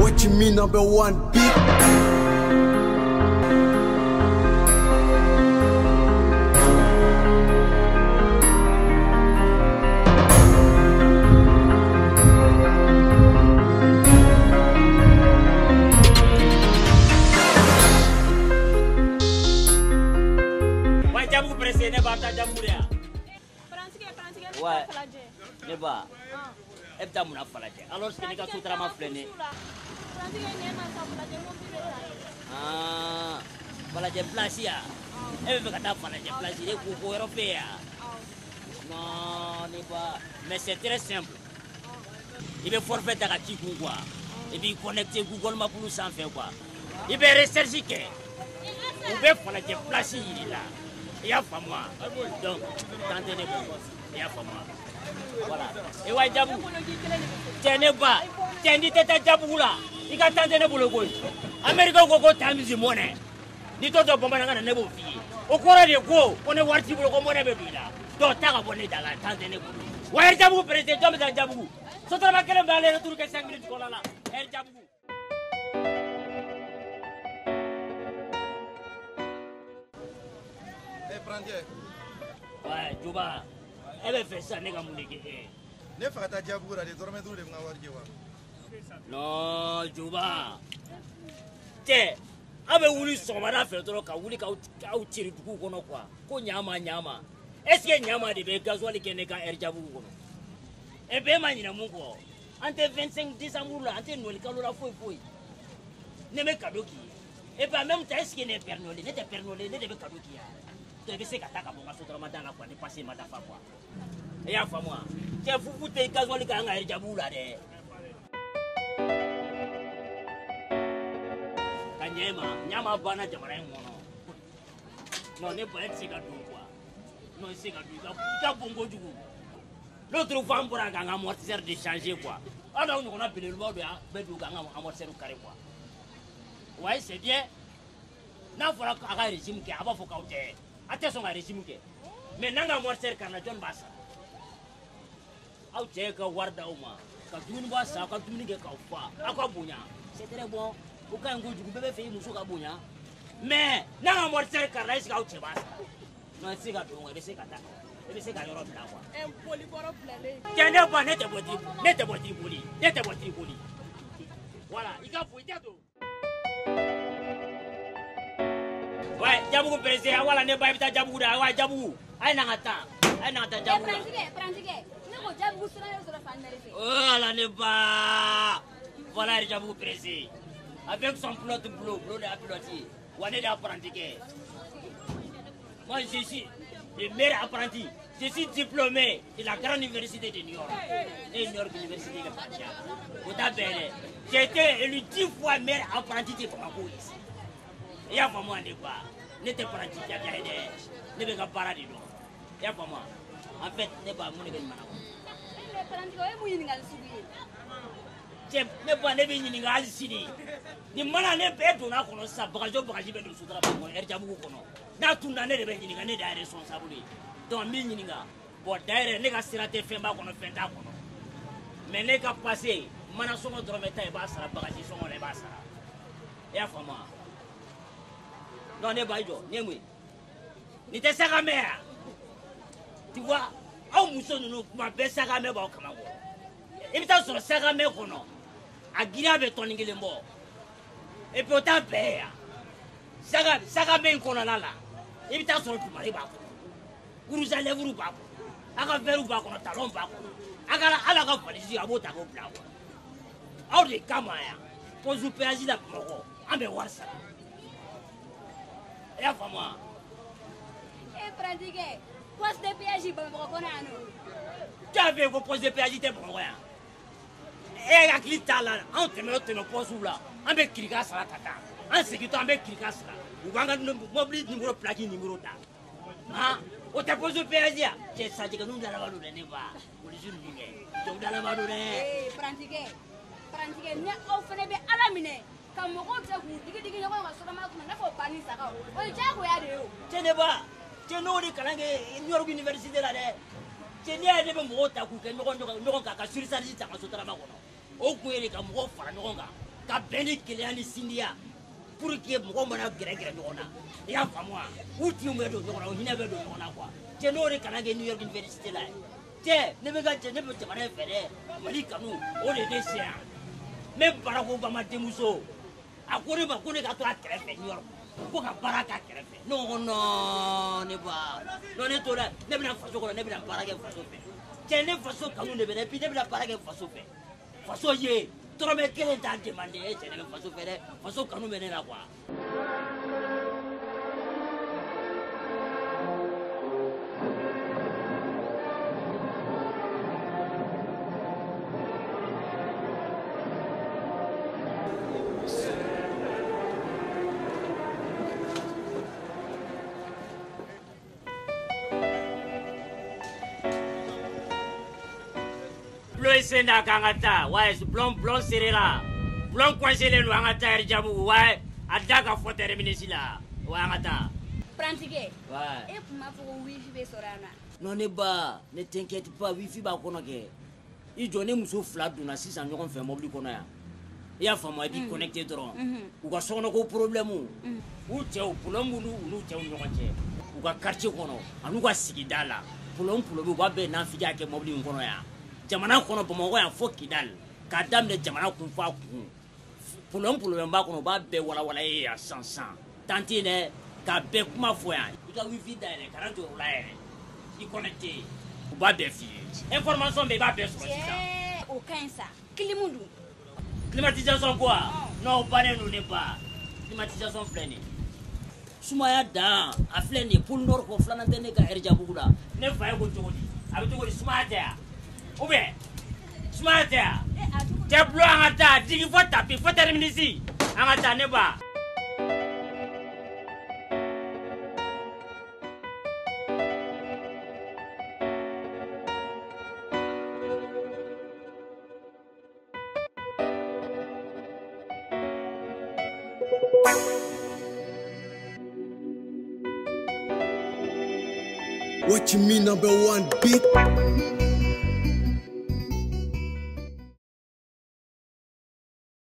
What you mean #1 beat? Neba, ebda muna falaje. Alors c'est que tu travailles plein. Ah, falaje plasia. Ebe kata falaje plasia de coupe européen. Non, Neba, mais c'est très simple. Il veut forfait à Google quoi. Et puis connecter Google Maps pour sans faire quoi. Il veut rechercher que. Il veut falaje plasia là. Il y a pas moi. Donc, tentez de bon. Il y a pas moi. Voilà. Et ouais, Djabou. Tenez pas. Tenez tête Djabou là. Il a tenté de boulot. Américain Gogo Tamizi Monnaie. Ni tout le monde n'a pas fini. Au cours de go, on est parti pour le commun de Bébila. Donc, t'as abonné dans la tente de boulot. Ouais, Djabou, président de Djabou. Ce travail qu'elle va aller retourner 5 minutes pour là. Et Djabou. Ouais, Djouba. Elle fait ça, n'est-ce pas? Non, Djouba. Tiens, avec Ouli Somara fait trop qu'à Ouli Kao tire du coup, quoi. Ko Nyama Nyama. Est-ce que Nyama de Begazoali qui n'est qu'à Erjabou? Eh bien, Manina Mungo. Entre 25 décembre, entre Noël, Kalola Fouille. N'est pas Kadoki. Et pas même est-ce qu'il n'est pernolé, n'est pas pernolé, n'est pas Kadoki. Tu veux que t'as mon assaut dans la quoi, dépasser ma dafa quoi. Et à moi, tu as foutu tes gasoil quand elle jabou là. Nyama bana jamara mono. Non, n'est pas être cigado quoi. Non, c'est cigado. Tu as bongo du coup. L'autre femme pour un amortisseur de changer quoi. Alors on a appelé le mot de Bedou gang amortisseur carré quoi. Ouais, c'est bien. N'a pas qu'à régime qui a pas faut qu'au attention à régime qui. Mais nanga amortisseur carré John Bassa. Au ka warda uma ka duni ba sa ka duni ke ka fa akwa bunya c'est très bon o ka ngo jugu bebe fe muso ka bunya mais na nga mortel ka rais ka uche ba no se ka dongo be se ka ta be se ka yoro bla kwa en poli boro blele tene ba nete boti boli voilà il ka fuita do ouais Djabou président wala ne ba bita Djabou da wa Djabou ay na ngata Djabou pratiquer oh là n'est pas. Voilà le Djabou pressé. Avec son plot de boulot de applaudi. On est apprenti. Moi je suis le meilleur apprenti. Je suis diplômé de la grande université de New York. Et New York Université de Paris. J'ai été élu 10 fois meilleur apprenti de Bamako ici. Il y a pas moi n'est pas. N'était pas apprenti qui a bien aidé. Ne veut pas parler de nous. Il y a pas moi. En fait, n'est pas mon événement. Ne pas ne bini ngali sini ni mana ne be do na kono sa bagajo bagaji be do sutra ba mo Erjabou kono na tunda ne de be ni ne da responsable donc mi ni nga bo daire ne ga sirate femba kono fenda kono mais ne ka passer mana songo drometa e ba sara bagaji songo le ba sara ya fama non ne ba jo ne mui ni te saka mea tu vois au muso nous ma be saka me ba kama go e bita so saka me kono agira be toningile mbo e pe ota be ya saka me kono lala e bita so tu mari ba ko guruza le vuru ba ko aka veru ba kono talon ba ko aka ala ka polisi abota ko bla ko au de kama ya ko zu peaji la moko ambe warsa ya fama e pratique poste de péage ba moko konano t'avais vos postes de péage te bon rien et la clita là on te met au poste là on be krika sala tata en sécurité on be krika sala ou vanga mobile numéro plaque numéro ta ah o te pose de péage ya c'est ça que nous allons nous ne va pour les jeunes ningé donc dans la madone eh pratique ne au fene be alamine kam moko te ku digi nyoko ka so ma ku na fo bani saka o ja ko ya de o tene ba teno ri kalange New York University la de tene ya de be mo ta ku ke nyoko ka sur sa ta ka so tra ma ko no o ku ere ka mo fara nyoko ka ka beni kelani sindia pour que mo mana gregre nona ya famwa uti umedo nona hinebe do nona kwa te no re kana ge New York University la te ne be ga te ne be te mana fere mali kanu o le desia me Barack Obama demuso akore ba kone ka to akrefe New York ko ka baraka akrefe no ne ba no ne to la ne be na faso ko ne be na baraka faso fe te ne faso kanu ne be ne bi ne be na baraka faso fe faso ye trop me kelen ta demander te ne faso fe faso kanu me ne la kwa senda kangata ouais blond serré là blond coincé les lois ngata erjabu ouais adaka fotere minisila ouais ngata Prantike ouais et pour ma pour wifi be sorana non ne ba ne t'inquiète pas wifi ba kono ke i jone muso fla duna sisan ɲɔgɔn fɛ mobili kɔnɔ ya i y'a faamu i b'i connecté dɔrɔn u ka sɔgɔnɔ ko problème u cɛw problème ulu cɛw ɲɔgɔn cɛ u ka quartier kɔnɔ an'u ka sigida la problème u b'a bɛɛ nafigiya kɛ mobili in kɔnɔ ya jamana kono Bamakɔ yan fo Kidal ka daminɛ jamana kun fa kun problème b'a kɔnɔ u b'a bɛɛ walawala ye yan san tanti ne ka bɛɛ kuma fɔ yan i ka wifi dayɛlɛ kana jɔ o la yɛrɛ i connecté u b'a bɛɛ f'i ye information bɛɛ i b'a bɛɛ sɔrɔ sisan o kaɲi sa kilimu dun climatisation quoi non o bannen don ne ba climatisation filɛ nin sumaya dan a filɛ nin pôle nord ko filanan tɛ ne ka Erjabugu la ne fa ye ko cogo di a bɛ cogo di sumaya tɛ yan ou bien sumaya tɛ yan cɛ bulo an ka taa digi fo tapi fo terminisi an ka taa ne ba What you mean number one beat?